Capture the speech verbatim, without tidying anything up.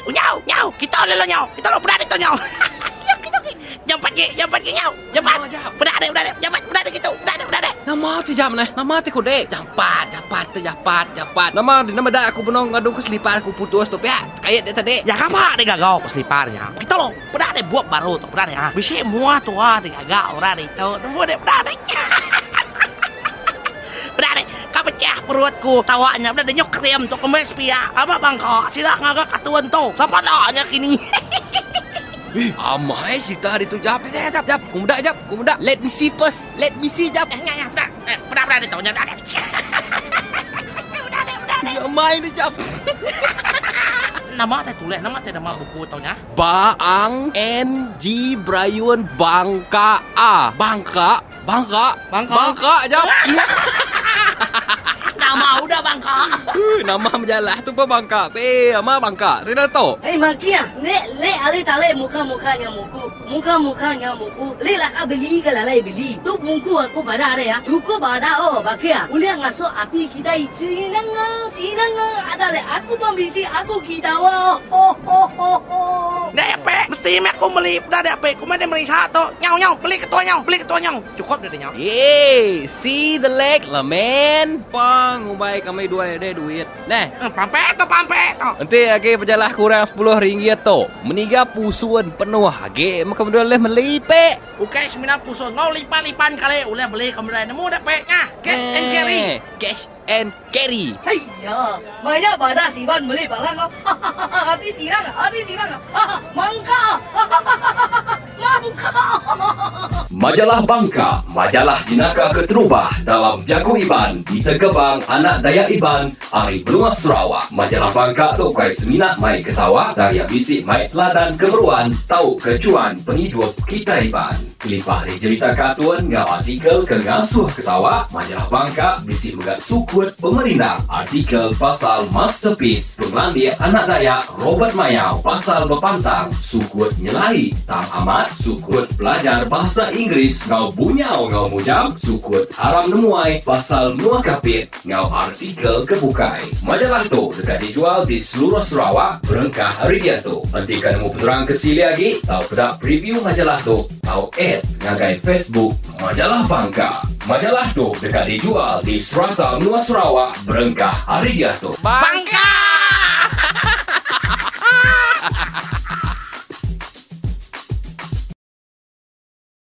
Unyau, nyau. Kita lo nyau. Kita lo berada tu nyau. Kita jam pagi, jam pagi nyau. Cepat. Berada, berada. Cepat, berada gitu. Berada, berada. Nama ti jam nah. Nama ti kodek. Cepat, cepat, cepat, cepat. Nama di nama dak aku benong ngadu ke selipar aku putus tu ya. Kayak dia tadi. Ya apa dia gagau ke seliparnya. Kita lo berada buat baru tu berada ya. Bisa mua tu ah dia gagau berada. Tahu, semua dia berada. Berada. Pecah perutku tawanya udah nyok krem tuh kemes pia ama bangka sila ngagak katuan tuh siapa nanya kini. Ih, amai cerita itu jap saya jap jap kumuda jap kumuda let me see first let me see jap Eh nya nya udah eh udah udah itu udah udah. Amai ni jap. Nama teh tulis nama teh nama buku taunya Baang N G Brian Bangka A Bangka Bangka Bangka Bangka jap. Nama udah bangka. Uh, nama majalah tu apa Bangka? Eh, ama Bangka. Saya dah tahu. Eh, Makia, le le ale tale muka mukanya muku, muka mukanya muku. Le lah kau beli ke lalai beli. Tu muku aku pada ada ya. Muku pada oh, Makia. Uliah ngaso arti kita sinang sinang ada le. Aku pembisi aku kita wah. Ho ho ho ho. Dah pe, mesti mek aku beli udah dah pe. Aku mana beli satu. Nyau nyau beli ketua nyau, beli ketua nyau. Cukup dah nyau. Yeay, see the leg lah men. Pang, ubay kami dua deh duit. Nah, Pampe tu pampe tu. nanti lagi penjalah kurang sepuluh ringgit tu. Meniga pusuan penuh. Lagi maka berdua leh melipe. Oke, sembilan puso. Ngau lipan-lipan kali. Ulah beli kemudian nemu dah pe. Nah, cash and carry. Cash and carry. Hey ya, banyak pada siban beli balang oh. Hati sirang, hati sirang. Mangka. Mangka. Majalah Bangka, majalah jenaka keterubah dalam Jago Iban, di Tegabang, Anak Daya Iban, Ari Beluas Sarawak. Majalah Bangka tu kai seminat mai ketawa, daya bisik mai teladan kemeruan, tahu kecuan penghidup kita Iban. Kelipah di cerita kartun, ngau artikel ke ngasuh ketawa, majalah Bangka bisik megat sukut pemerintah. Artikel pasal Masterpiece, penglandir anak Dayak Robert Mayau, pasal berpantang, sukut nyelai, tam amat, sukut belajar bahasa Inggris, ngau bunyau ngau mujam, sukut haram nemuai, pasal mua kapit, ngau artikel kebukai. Majalah tu dekat dijual di seluruh Sarawak, berengkah hari dia tu. Nanti kan nemu penerang ke sili lagi, tahu pedak preview majalah tu, tahu add ngagai Facebook Majalah Bangka. Majalah tu dekat dijual di Serata Nusa Sarawak, berengkah hari dia tu. Bangka.